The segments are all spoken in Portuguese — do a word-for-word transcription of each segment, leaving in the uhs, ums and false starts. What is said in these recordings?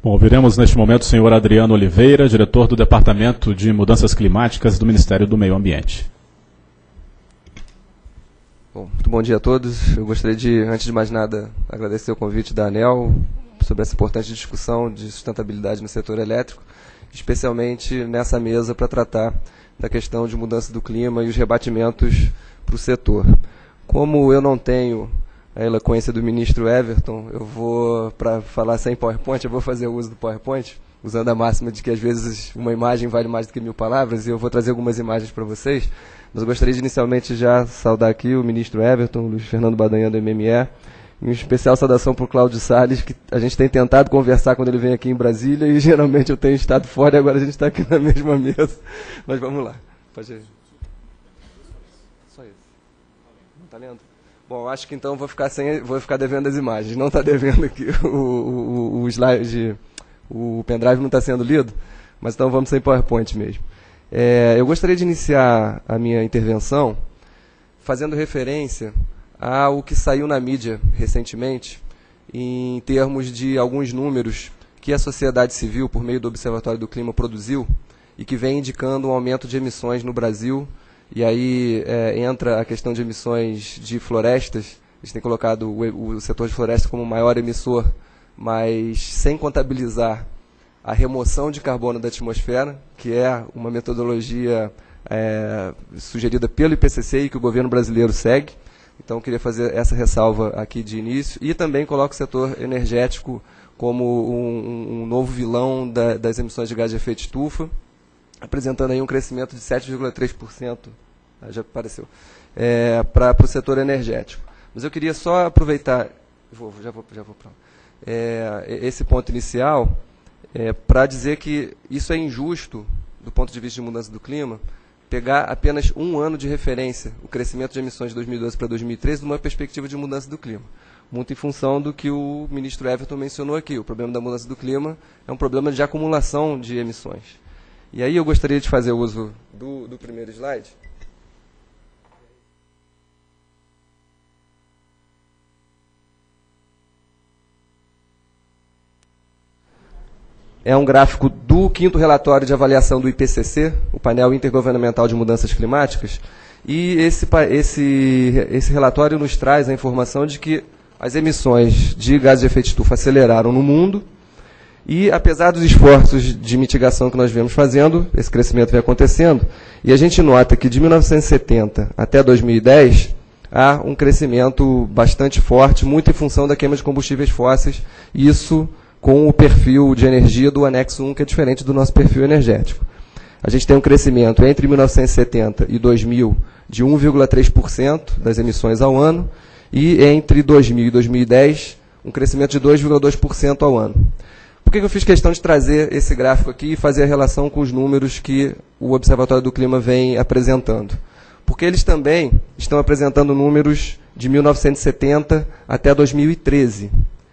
Bom, ouviremos neste momento o senhor Adriano Oliveira, diretor do Departamento de Mudanças Climáticas do Ministério do Meio Ambiente. Bom, muito bom dia a todos. Eu gostaria de, antes de mais nada, agradecer o convite da ANEEL sobre essa importante discussão de sustentabilidade no setor elétrico, especialmente nessa mesa para tratar da questão de mudança do clima e os rebatimentos para o setor. Como eu não tenho a eloquência do ministro Everton, eu vou, para falar sem PowerPoint, eu vou fazer uso do PowerPoint, usando a máxima de que às vezes uma imagem vale mais do que mil palavras, e eu vou trazer algumas imagens para vocês. Mas eu gostaria de inicialmente já saudar aqui o ministro Everton, o Luiz Fernando Badanhan do M M E, e uma especial saudação para o Cláudio Salles, que a gente tem tentado conversar quando ele vem aqui em Brasília, e geralmente eu tenho estado fora e agora a gente está aqui na mesma mesa. Mas vamos lá. Pode ir. Só isso. Não está lendo? Bom, acho que então vou ficar, sem, vou ficar devendo as imagens. Não está devendo aqui o, o, o slide, o pendrive não está sendo lido, mas então vamos sem PowerPoint mesmo. É, eu gostaria de iniciar a minha intervenção fazendo referência ao que saiu na mídia recentemente, em termos de alguns números que a sociedade civil, por meio do Observatório do Clima, produziu e que vem indicando um aumento de emissões no Brasil. E aí é, entra a questão de emissões de florestas. A gente tem colocado o, o setor de florestas como o maior emissor, mas sem contabilizar a remoção de carbono da atmosfera, que é uma metodologia é, sugerida pelo I P C C e que o governo brasileiro segue. Então, eu queria fazer essa ressalva aqui de início. E também coloco o setor energético como um, um novo vilão da, das emissões de gás de efeito estufa, apresentando aí um crescimento de sete vírgula três por cento, ah, já apareceu, é, para o setor energético. Mas eu queria só aproveitar, vou, já vou, já vou para é, esse ponto inicial, é, para dizer que isso é injusto, do ponto de vista de mudança do clima, pegar apenas um ano de referência, o crescimento de emissões de dois mil e doze para dois mil e treze, numa perspectiva de mudança do clima. Muito em função do que o ministro Everton mencionou aqui. O problema da mudança do clima é um problema de acumulação de emissões. E aí eu gostaria de fazer uso do, do primeiro slide. É um gráfico do quinto relatório de avaliação do I P C C, o Painel Intergovernamental de Mudanças Climáticas, e esse, esse, esse relatório nos traz a informação de que as emissões de gases de efeito estufa aceleraram no mundo, e apesar dos esforços de mitigação que nós vemos fazendo, esse crescimento vem acontecendo, e a gente nota que de mil novecentos e setenta até dois mil e dez, há um crescimento bastante forte, muito em função da queima de combustíveis fósseis, e isso com o perfil de energia do anexo um, que é diferente do nosso perfil energético. A gente tem um crescimento entre mil novecentos e setenta e dois mil de um vírgula três por cento das emissões ao ano, e entre dois mil e dois mil e dez, um crescimento de dois vírgula dois por cento ao ano. Por que eu fiz questão de trazer esse gráfico aqui e fazer a relação com os números que o Observatório do Clima vem apresentando? Porque eles também estão apresentando números de mil novecentos e setenta até dois mil e treze.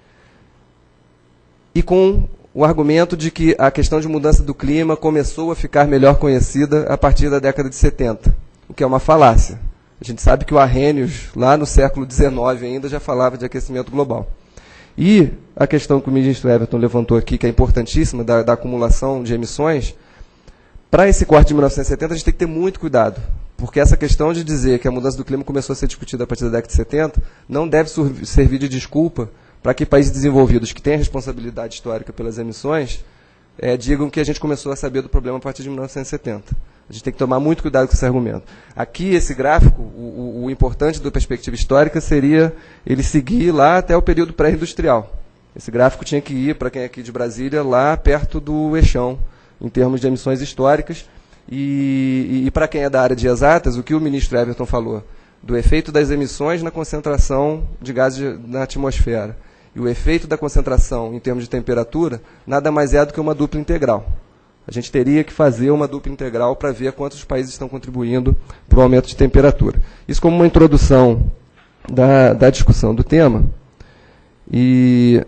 E com o argumento de que a questão de mudança do clima começou a ficar melhor conhecida a partir da década de setenta, o que é uma falácia. A gente sabe que o Arrhenius, lá no século dezenove ainda, já falava de aquecimento global. E a questão que o ministro Everton levantou aqui, que é importantíssima, da, da acumulação de emissões, para esse corte de mil novecentos e setenta, a gente tem que ter muito cuidado, porque essa questão de dizer que a mudança do clima começou a ser discutida a partir da década de setenta não deve servir de desculpa para que países desenvolvidos que têm a responsabilidade histórica pelas emissões é, digam que a gente começou a saber do problema a partir de mil novecentos e setenta. A gente tem que tomar muito cuidado com esse argumento. Aqui, esse gráfico, o, o, o importante da perspectiva histórica seria ele seguir lá até o período pré-industrial. Esse gráfico tinha que ir, para quem é aqui de Brasília, lá perto do eixão, em termos de emissões históricas. E, e, e para quem é da área de exatas, o que o ministro Everton falou, do efeito das emissões na concentração de gases na atmosfera. E o efeito da concentração em termos de temperatura nada mais é do que uma dupla integral. A gente teria que fazer uma dupla integral para ver quantos países estão contribuindo para o aumento de temperatura. Isso como uma introdução da, da discussão do tema. E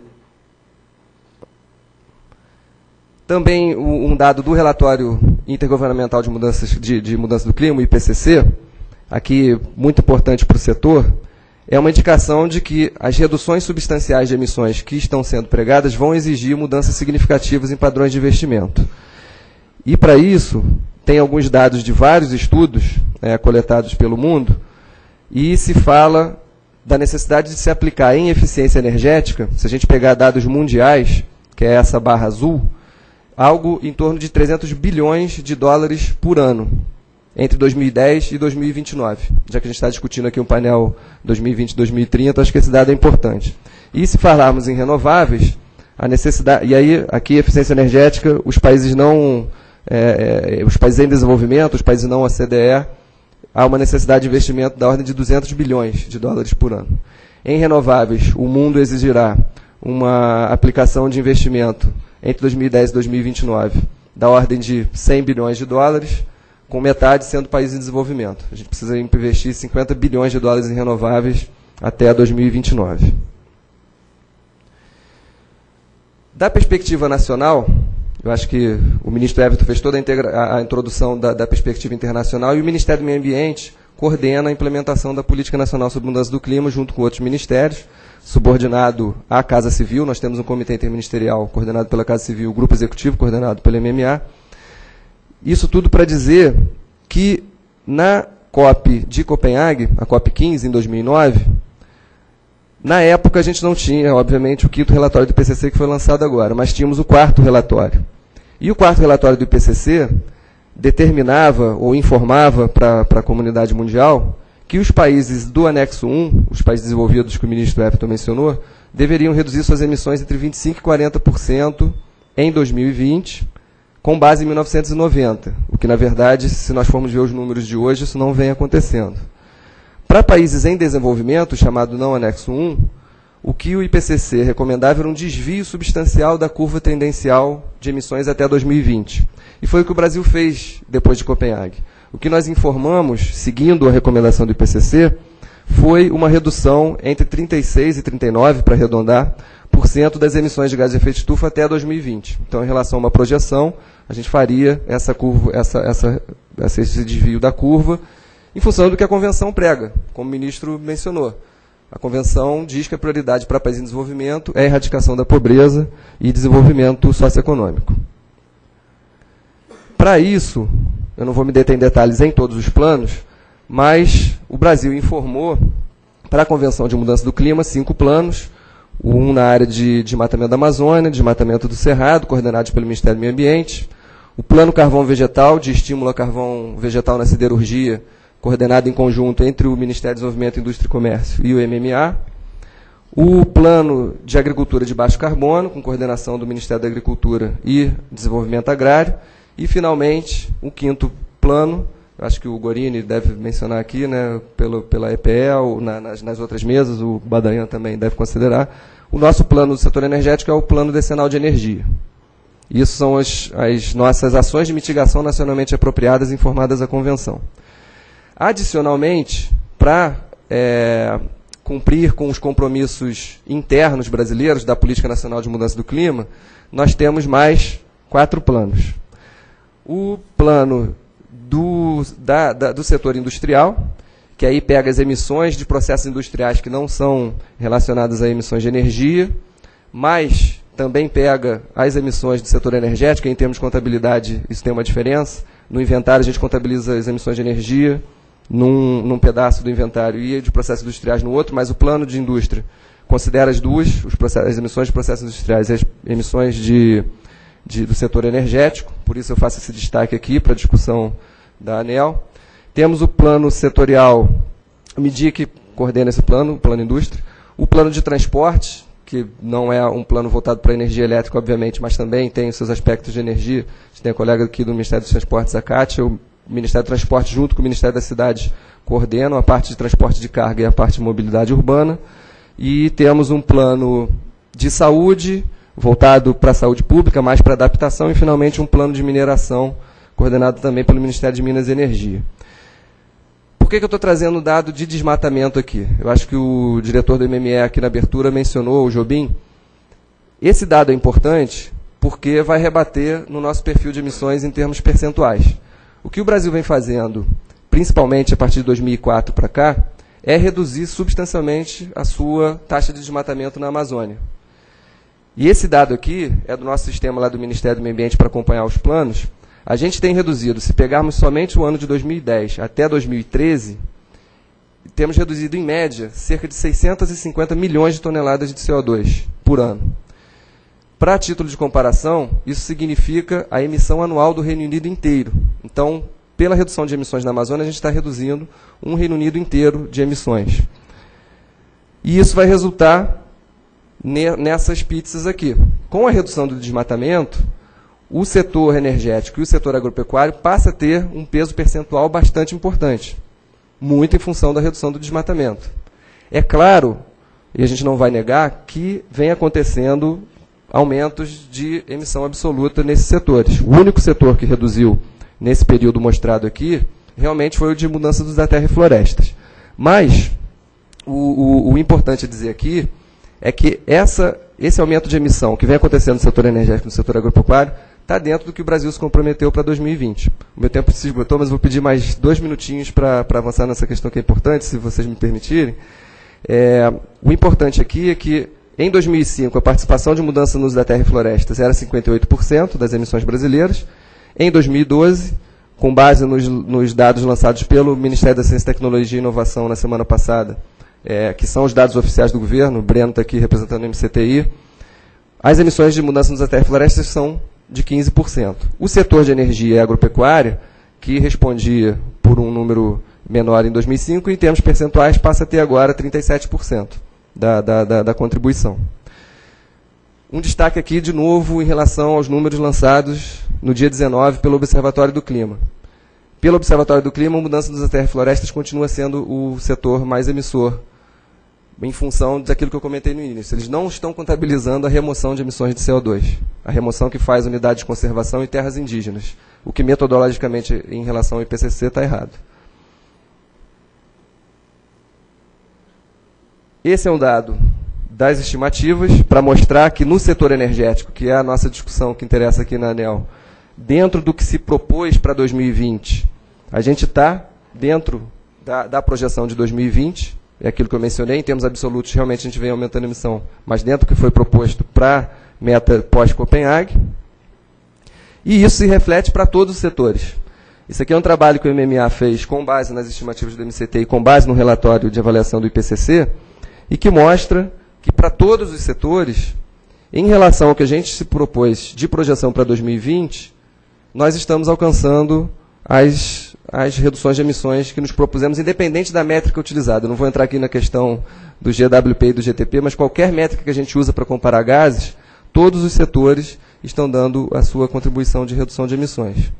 também um dado do relatório intergovernamental de mudanças de, de mudança do clima, o I P C C, aqui muito importante para o setor, é uma indicação de que as reduções substanciais de emissões que estão sendo pregadas vão exigir mudanças significativas em padrões de investimento. E, para isso, tem alguns dados de vários estudos é, coletados pelo mundo, e se fala da necessidade de se aplicar em eficiência energética, se a gente pegar dados mundiais, que é essa barra azul, algo em torno de trezentos bilhões de dólares por ano, entre dois mil e dez e dois mil e vinte e nove. Já que a gente está discutindo aqui um painel dois mil e vinte e dois mil e trinta, acho que esse dado é importante. E se falarmos em renováveis, a necessidade, e aí, aqui, eficiência energética, os países não, é, é, os países em desenvolvimento, os países não O C D E, há uma necessidade de investimento da ordem de duzentos bilhões de dólares por ano. Em renováveis, o mundo exigirá uma aplicação de investimento entre dois mil e dez e dois mil e vinte e nove da ordem de cem bilhões de dólares, com metade sendo países em desenvolvimento. A gente precisa investir cinquenta bilhões de dólares em renováveis até dois mil e vinte e nove. Da perspectiva nacional, eu acho que o ministro Everton fez toda a, integra a introdução da, da perspectiva internacional, e o Ministério do Meio Ambiente coordena a implementação da Política Nacional sobre Mudança do Clima, junto com outros ministérios, subordinado à Casa Civil. Nós temos um comitê interministerial coordenado pela Casa Civil, o grupo executivo coordenado pela M M A. Isso tudo para dizer que na COP de Copenhague, a COP quinze, em dois mil e nove, na época a gente não tinha, obviamente, o quinto relatório do I P C C que foi lançado agora, mas tínhamos o quarto relatório. E o quarto relatório do I P C C determinava ou informava para a comunidade mundial que os países do anexo um, os países desenvolvidos que o ministro Everton mencionou, deveriam reduzir suas emissões entre vinte e cinco por cento e quarenta por cento em dois mil e vinte, com base em mil novecentos e noventa, o que, na verdade, se nós formos ver os números de hoje, isso não vem acontecendo. Para países em desenvolvimento, chamado não anexo um, o que o I P C C recomendava era um desvio substancial da curva tendencial de emissões até dois mil e vinte. E foi o que o Brasil fez depois de Copenhague. O que nós informamos, seguindo a recomendação do I P C C, foi uma redução entre trinta e seis por cento e trinta e nove por cento, para arredondar, por cento das emissões de gás de efeito de estufa até dois mil e vinte. Então, em relação a uma projeção, a gente faria essa curva, essa, essa, esse desvio da curva, em função do que a Convenção prega, como o ministro mencionou. A Convenção diz que a prioridade para países em desenvolvimento é a erradicação da pobreza e desenvolvimento socioeconômico. Para isso, eu não vou me deter em detalhes em todos os planos, mas o Brasil informou para a Convenção de Mudança do Clima cinco planos, um na área de desmatamento da Amazônia, desmatamento do Cerrado, coordenados pelo Ministério do Meio Ambiente, o Plano Carvão Vegetal, de estímulo a carvão vegetal na siderurgia, coordenado em conjunto entre o Ministério do Desenvolvimento, Indústria e Comércio e o M M A, o Plano de Agricultura de Baixo Carbono, com coordenação do Ministério da Agricultura e Desenvolvimento Agrário, e, finalmente, o quinto plano, acho que o Gorini deve mencionar aqui, né, pelo, pela E P E L, na, nas, nas outras mesas, o Badanhan também deve considerar, o nosso plano do setor energético é o Plano Decenal de Energia. Isso são as, as nossas ações de mitigação nacionalmente apropriadas informadas à Convenção. Adicionalmente, para é, cumprir com os compromissos internos brasileiros da Política Nacional de Mudança do Clima, nós temos mais quatro planos. O plano do, da, da, do setor industrial, que aí pega as emissões de processos industriais que não são relacionadas a emissões de energia, mas também pega as emissões do setor energético. Em termos de contabilidade, isso tem uma diferença. No inventário, a gente contabiliza as emissões de energia num, num pedaço do inventário e de processos industriais no outro, mas o plano de indústria considera as duas, os processos, as emissões de processos industriais e as emissões de, de, do setor energético. Por isso eu faço esse destaque aqui para a discussão da ANEEL. Temos o plano setorial, a M D I, que coordena esse plano, o plano indústria. O plano de transporte, que não é um plano voltado para a energia elétrica, obviamente, mas também tem os seus aspectos de energia. A gente tem a colega aqui do Ministério dos Transportes, a Kátia, o Ministério do Transporte, junto com o Ministério das Cidades, coordenam a parte de transporte de carga e a parte de mobilidade urbana. E temos um plano de saúde, voltado para a saúde pública, mais para adaptação, e, finalmente, um plano de mineração, coordenado também pelo Ministério de Minas e Energia. Por que, que eu estou trazendo o dado de desmatamento aqui? Eu acho que o diretor do M M E aqui na abertura mencionou, o Jobim. Esse dado é importante porque vai rebater no nosso perfil de emissões em termos percentuais. O que o Brasil vem fazendo, principalmente a partir de dois mil e quatro para cá, é reduzir substancialmente a sua taxa de desmatamento na Amazônia. E esse dado aqui é do nosso sistema lá do Ministério do Meio Ambiente para acompanhar os planos. A gente tem reduzido, se pegarmos somente o ano de dois mil e dez até dois mil e treze, temos reduzido, em média, cerca de seiscentos e cinquenta milhões de toneladas de C O dois por ano. Para título de comparação, isso significa a emissão anual do Reino Unido inteiro. Então, pela redução de emissões na Amazônia, a gente está reduzindo um Reino Unido inteiro de emissões. E isso vai resultar nessas pizzas aqui. Com a redução do desmatamento, o setor energético e o setor agropecuário passa a ter um peso percentual bastante importante, muito em função da redução do desmatamento. É claro, e a gente não vai negar, que vem acontecendo aumentos de emissão absoluta nesses setores. O único setor que reduziu nesse período mostrado aqui, realmente foi o de mudança dos da terra e florestas. Mas, o, o, o importante a dizer aqui é que essa, esse aumento de emissão que vem acontecendo no setor energético e no setor agropecuário está dentro do que o Brasil se comprometeu para dois mil e vinte. O meu tempo se esgotou, mas vou pedir mais dois minutinhos para avançar nessa questão que é importante, se vocês me permitirem. É, o importante aqui é que, em dois mil e cinco, a participação de mudança no uso da terra e florestas era cinquenta e oito por cento das emissões brasileiras. Em dois mil e doze, com base nos, nos dados lançados pelo Ministério da Ciência, Tecnologia e Inovação na semana passada, é, que são os dados oficiais do governo, o Breno está aqui representando o M C T I, as emissões de mudança no uso da terra e florestas são de quinze por cento. O setor de energia e agropecuária, que respondia por um número menor em dois mil e cinco, em termos percentuais, passa a ter agora trinta e sete por cento da, da, da, da contribuição. Um destaque aqui, de novo, em relação aos números lançados no dia dezenove pelo Observatório do Clima. Pelo Observatório do Clima, a mudança das terras e florestas continua sendo o setor mais emissor, em função daquilo que eu comentei no início. Eles não estão contabilizando a remoção de emissões de C O dois, a remoção que faz unidades de conservação e terras indígenas, o que metodologicamente, em relação ao I P C C, está errado. Esse é um dado das estimativas, para mostrar que no setor energético, que é a nossa discussão que interessa aqui na ANEEL, dentro do que se propôs para dois mil e vinte, a gente está dentro da, da projeção de dois mil e vinte, é aquilo que eu mencionei, em termos absolutos, realmente a gente vem aumentando a emissão, mas dentro do que foi proposto para a meta pós-Copenhague, e isso se reflete para todos os setores. Isso aqui é um trabalho que o M M A fez com base nas estimativas do M C T e com base no relatório de avaliação do I P C C, e que mostra que para todos os setores, em relação ao que a gente se propôs de projeção para dois mil e vinte, nós estamos alcançando as, as reduções de emissões que nos propusemos, independente da métrica utilizada. Eu não vou entrar aqui na questão do G W P e do G T P, mas qualquer métrica que a gente usa para comparar gases, todos os setores estão dando a sua contribuição de redução de emissões.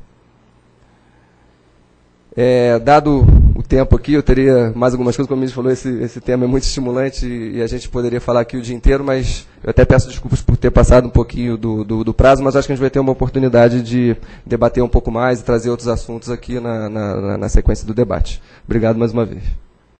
É, dado o tempo aqui, eu teria mais algumas coisas, como a gente falou, esse, esse tema é muito estimulante e, e a gente poderia falar aqui o dia inteiro, mas eu até peço desculpas por ter passado um pouquinho do, do, do prazo, mas acho que a gente vai ter uma oportunidade de debater um pouco mais e trazer outros assuntos aqui na, na, na sequência do debate. Obrigado mais uma vez.